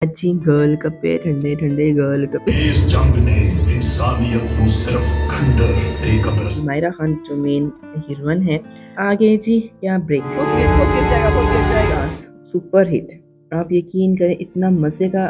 जी girl कपे ठंडे ठंडे girl कपे इस जंग ने इंसानियत को सिर्फ खंडर ते कब्रिस्तान। मायरा खान जो मेन हीरोइन है। आगे जी क्या ब्रेक गिर जाएगा। Super hit. आप यकीन करें इतना मजे का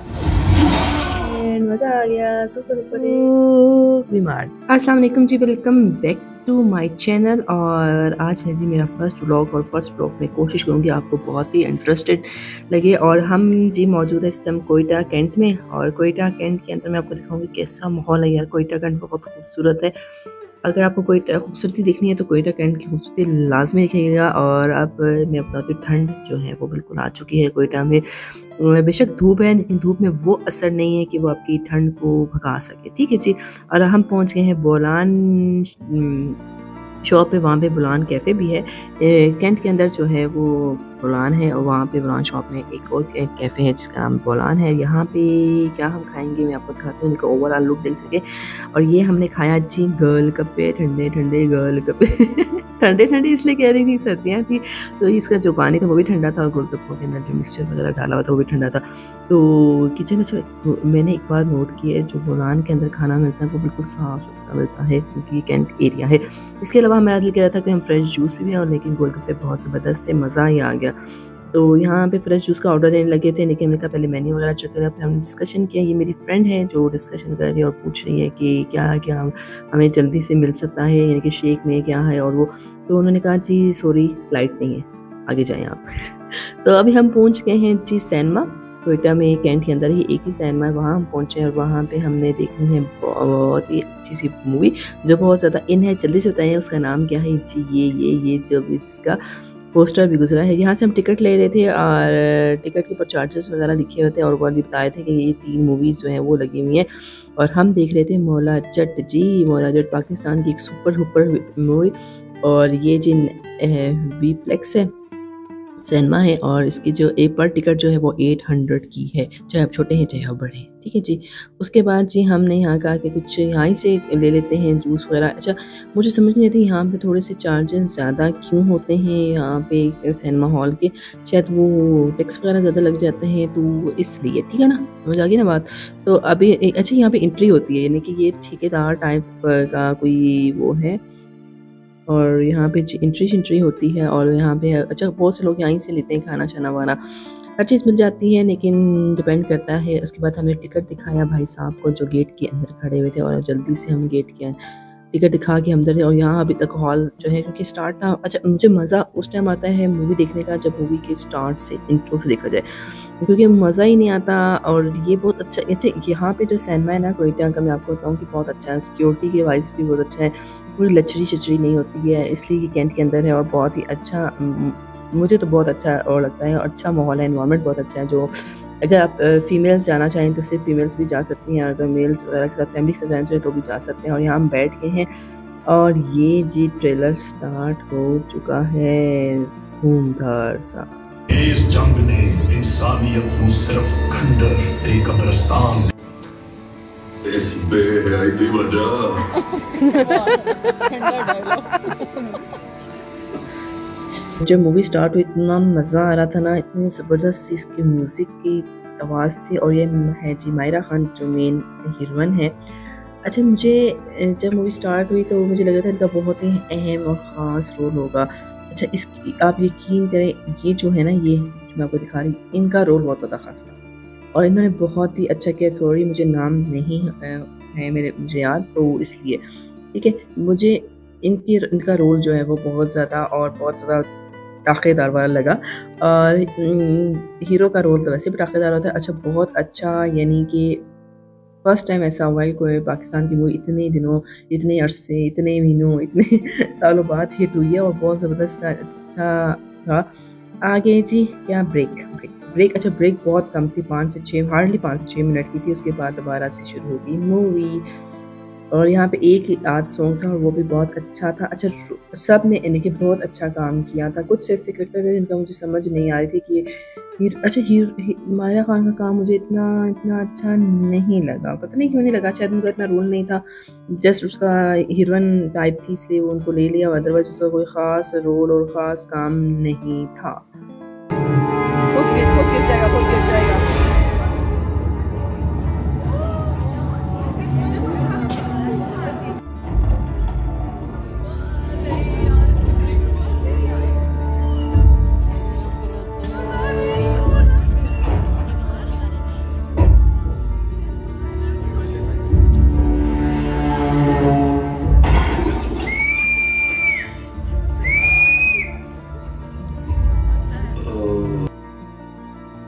मजा आ गया। सुपर बीमार। अस्सलाम वालेकुम जी, welcome back to my channel. और आज है जी मेरा फर्स्ट व्लॉग, और फर्स्ट व्लॉग में कोशिश करूँगी आपको बहुत ही इंटरेस्टेड लगे। और हम जी मौजूद है इस टाइम कोयटा कैंट में, और कोयटा कैंट के अंदर मैं आपको दिखाऊंगी कैसा माहौल है यार। कोयटा कैंट बहुत खूबसूरत है। अगर आपको कोयटा खूबसूरती देखनी है तो कोयटा कैंट की खूबसूरती लाजमी दिखेगा। और अब मैं बताती हूँ, ठंड जो है वो बिल्कुल आ चुकी है कोयटा में। बेशक धूप है, लेकिन धूप में वो असर नहीं है कि वो आपकी ठंड को भगा सके। ठीक है जी। और हम पहुंच गए हैं बोलान शॉप पे। वहाँ पे बुलान कैफ़े भी है। कैंट के अंदर जो है वो बुलान है, और वहाँ पे बुलान शॉप में एक और कैफ़े है जिसका नाम बोलान है। यहाँ पे क्या हम खाएंगे मैं आपको दिखाती हूँ, जिनका ओवरऑल लुक देख सके। और ये हमने खाया जी गर्ल कपे ठंडे ठंडे गर्ल कपे ठंडे ठंडे इसलिए कह रही थी, सर्दियाँ थी तो इसका जो पानी था वो भी ठंडा था, और गोलगप्पों के अंदर जो मिक्सचर वगैरह डाला हुआ था वो भी ठंडा था। तो किचन अच्छा मैंने एक बार नोट किया है, जो बोलान के अंदर खाना मिलता है वो बिल्कुल साफ़ सुथरा मिलता है, क्योंकि कैंट एरिया है। इसके अलावा हमारा दिल कह रहा था कि हम फ्रेश जूस भी और, लेकिन गोलगप्पे बहुत ज़बरदस्त थे, मज़ा ही आ गया। तो यहाँ पे फ्रेश जूस का ऑर्डर देने लगे थे, लेकिन हमने कहा पहले मेन्यू वगैरह चेक करें। फिर हमने डिस्कशन किया। ये मेरी फ्रेंड है जो डिस्कशन कर रही है और पूछ रही है कि क्या क्या हमें जल्दी से मिल सकता है, यानी कि शेक में क्या है और वो। तो उन्होंने कहा जी सॉरी फ्लाइट नहीं है, आगे जाएँ आप। तो अभी हम पहुँच गए हैं जी सैनमा। कोयटा में कैंट के अंदर ही एक ही सिनेमा है, वहाँ हम पहुँचे हैं। और वहाँ पे हमने देखनी है बहुत ही अच्छी सी मूवी जो बहुत ज़्यादा इन है। जल्दी से बताइए उसका नाम क्या है जी। ये जो इसका पोस्टर भी गुजरा है। यहाँ से हम टिकट ले रहे थे, और टिकट के ऊपर चार्जेस वगैरह लिखे हुए थे, और वो भी बताए थे कि ये 3 मूवीज़ जो हैं वो लगी हुई हैं। और हम देख रहे थे मौला जट जी। मौला जट पाकिस्तान की एक सुपर मूवी, और ये जिन वी प्लेक्स है सिनेमा है, और इसकी जो एक पर टिकट जो है वो 800 की है, चाहे आप छोटे हैं चाहे आप बड़े हैं। ठीक है जी। उसके बाद जी हमने यहाँ कहा कि कुछ यहाँ ही से ले लेते हैं जूस वगैरह। अच्छा मुझे समझ नहीं आती यहाँ पे थोड़े से चार्जेस ज़्यादा क्यों होते हैं यहाँ पे सिनेमा हॉल के, शायद वो टैक्स वगैरह ज़्यादा लग जाते हैं तो इसलिए। ठीक है ना, समझ आ गई ना बात। तो अभी अच्छा यहाँ पे एंट्री होती है, यानी कि ये ठेकेदार टाइप का कोई वो है, और यहाँ पे एंट्री होती है। और यहाँ पे अच्छा बहुत से लोग यहीं से लेते हैं खाना शाना वाना, हर चीज़ मिल जाती है, लेकिन डिपेंड करता है। उसके बाद हमें टिकट दिखाया भाई साहब को जो गेट के अंदर खड़े हुए थे, और जल्दी से हम गेट के टिकट दिखा के अंदर थे। और यहाँ अभी तक हॉल जो है क्योंकि स्टार्ट था। अच्छा मुझे मज़ा उस टाइम आता है मूवी देखने का जब मूवी के स्टार्ट से इंट्रो से देखा जाए, क्योंकि मज़ा ही नहीं आता। और ये बहुत अच्छा यहाँ पे जो सिनेमा है ना कोयटा का, मैं आपको बताऊँ कि बहुत अच्छा है। सिक्योरिटी के वाइज भी बहुत अच्छा है, पूरी लचरी शचरी नहीं होती है, इसलिए ये कैंट के अंदर है। और बहुत ही अच्छा मुझे तो बहुत अच्छा और लगता है, और अच्छा माहौल है, एनवायरनमेंट बहुत अच्छा है। जो अगर आप फीमेल्स जाना चाहें तो सिर्फ फीमेल्स भी जा सकती हैं, अगर मेल्स वगैरह के साथ फैमिली के साथ जाना चाहें तो भी जा सकते हैं। और यहाँ हम बैठ गए हैं, और ये जी ट्रेलर स्टार्ट हो चुका है धूमधार सा। इस जंग ने इंसानियत को सिर्फ खंडर ते कब्रिस्तान। इस बेहयाई दी वजह जब मूवी स्टार्ट हुई इतना मज़ा आ रहा था ना, इतनी ज़बरदस्त इसकी म्यूज़िक की आवाज़ थी। और ये है जी मायरा खान जो मेन हीरोइन है। अच्छा मुझे जब मूवी स्टार्ट हुई तो मुझे लगा था इनका बहुत ही अहम और ख़ास रोल होगा। अच्छा इसकी आप यकीन करें, ये जो है ना, ये जो मैं आपको दिखा रही हूँ, इनका रोल बहुत ज़्यादा ख़ास था, और इन्होंने बहुत ही अच्छा किया। सॉरी मुझे नाम नहीं है मुझे याद, तो इसलिए ठीक है। मुझे इनका रोल जो है वो बहुत ज़्यादा और बहुत ज़्यादा टाक़ेदार वाला लगा। और हीरो का रोल तो वैसे भी टाक़ेदार होता है। अच्छा बहुत अच्छा, यानी कि फर्स्ट टाइम ऐसा हुआ है कि कोई पाकिस्तान की मूवी इतने दिनों, इतने अरसे, इतने महीनों, इतने सालों बाद हिट हुई है, और बहुत ज़बरदस्त अच्छा था। आगे जी क्या ब्रेक अच्छा ब्रेक बहुत कम थी, 5 से 6 हार्डली 5 से 6 मिनट की थी। उसके बाद दोबारा से शुरू हो गई मूवी, और यहाँ पे एक आध सॉन्ग था और वो भी बहुत अच्छा था। अच्छा सब ने यानी कि बहुत अच्छा काम किया था। कुछ ऐसे करेक्टर थे जिनका मुझे समझ नहीं आ रही थी कि मायरा खान का काम मुझे इतना अच्छा नहीं लगा, पता नहीं क्यों नहीं लगा, शायद उनका इतना रोल नहीं था, जस्ट उसका हीरोइन टाइप थी इसलिए वो उनको ले लिया, अदरवाइज उसका कोई ख़ास रोल और ख़ास काम नहीं था। खुद गिर जाएगा।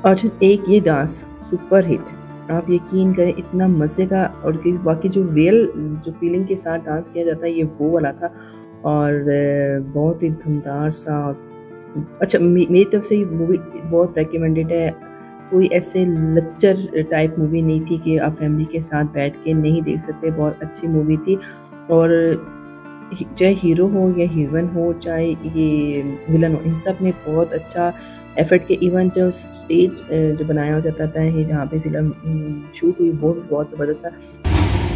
अच्छा, एक ये डांस सुपर हिट, आप यकीन करें इतना मज़े का, और बाकी जो रियल जो फीलिंग के साथ डांस किया जाता है ये वो वाला था, और बहुत ही दमदार सा। अच्छा, मेरी तरफ से ये मूवी बहुत रिकमेंडेड है। कोई ऐसे लच्चर टाइप मूवी नहीं थी कि आप फैमिली के साथ बैठ के नहीं देख सकते, बहुत अच्छी मूवी थी। और चाहे हीरो हो या हीरोइन हो, चाहे ये विलन हो, इन सब ने बहुत अच्छा एफर्ट के, इवन जो स्टेज जो बनाया जाता था है जहाँ पे फिल्म शूट हुई वो भी बहुत ज़बरदस्त था।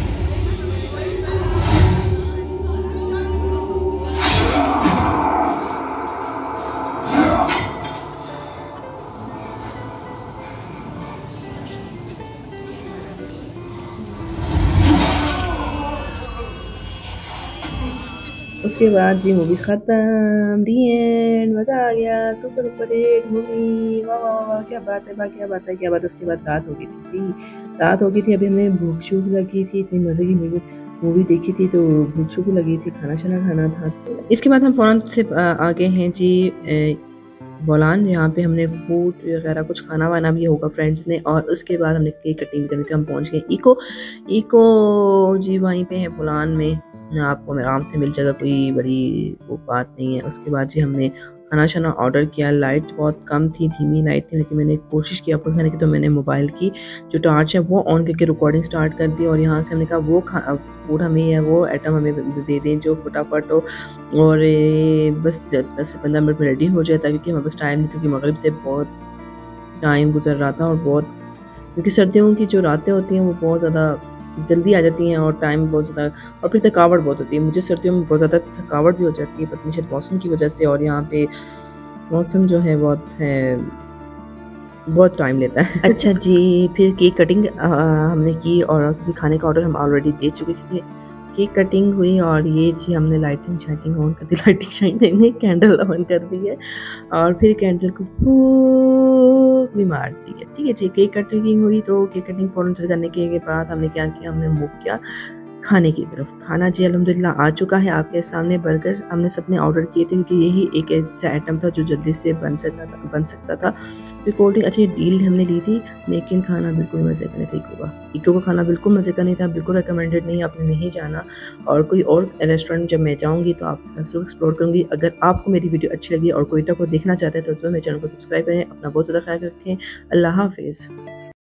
उसके बाद जी मूवी ख़त्म, दी एंड, मज़ा आ गया, सुपर डुपर हिट मूवी, वाह वाह वाह, क्या बात है, वाह क्या बात है, क्या बात है। उसके बाद रात हो गई थी, रात हो गई थी, अभी हमें भूख शूख लगी थी, इतनी मज़े की मूवी देखी थी तो भूख शूख लगी थी, खाना शाना खाना था। इसके बाद हम फ़ौरन से आगे हैं जी बोलान, यहाँ पे हमने फूड वगैरह कुछ खाना वाना भी होगा फ्रेंड्स ने, और उसके बाद हमने केक कटिंग करनी थी। हम पहुँच गए इको जी, वहीं पे है बोलान में, आपको आराम से मिल जाएगा, कोई बड़ी वो बात नहीं है। उसके बाद जी हमने खाना शाना ऑर्डर किया, लाइट बहुत कम थी, धीमी लाइट थी, लेकिन मैंने कोशिश की ऊपर खाने की, तो मैंने मोबाइल की जो टॉर्च है वो ऑन करके रिकॉर्डिंग स्टार्ट कर दी, और यहाँ से हमने कहा वो फूड हमें है, वो आइटम हमें दे दें जो फटाफट हो, और बस 10 से 15 मिनट में रेडी हो जाए, ताकि हमारे पास टाइम नहीं, क्योंकि मगरिब से बहुत टाइम गुजर रहा था, और बहुत, क्योंकि सर्दियों की जो रातें होती हैं वो बहुत ज़्यादा जल्दी आ जाती हैं, और टाइम बहुत ज़्यादा, और फिर थकावट बहुत होती है। मुझे सर्दियों में बहुत ज़्यादा थकावट भी हो जाती है, पता नहीं शायद मौसम की वजह से, और यहाँ पे मौसम जो है बहुत टाइम लेता है। अच्छा जी, फिर केक कटिंग हमने की, और खाने का ऑर्डर हम ऑलरेडी दे चुके थे। केक कटिंग हुई, और ये जी हमने लाइटिंग शाइटिंग ऑन कर दी, लाइटिंग शाइटिंग नहीं, कैंडल ऑन कर दी है, और फिर कैंडल को फूक भी मार दी है। ठीक है जी, केक कटिंग हुई, तो केक कटिंग फ़ौरन करने के बाद हमने क्या किया, हमने मूव किया खाने की तरफ। खाना जी अल्हम्दुलिल्लाह आ चुका है आपके सामने। बर्गर हमने सबने ऑर्डर किए थे, क्योंकि यही एक ऐसा आइटम था जो जल्दी से बन सकता था। फिर कोल्ड ड्रिंक, अच्छी डील हमने ली थी, लेकिन खाना बिल्कुल मज़े का नहीं था। इको का खाना बिल्कुल मज़े का नहीं था, बिल्कुल रिकमेंडेड नहीं, आपने नहीं जाना। और कोई और रेस्टोरेंट जब मैं जाऊँगी तो आपके साथ ज़रूर एक्सप्लोर करूँगी। अगर आपको मेरी वीडियो अच्छी लगी और कोयटा को देखना चाहते हैं तो ज़रूर मेरे चैनल को सब्सक्राइब करें। अपना बहुत ज़्यादा ख्याल रखें। अल्लाह हाफ़िज़।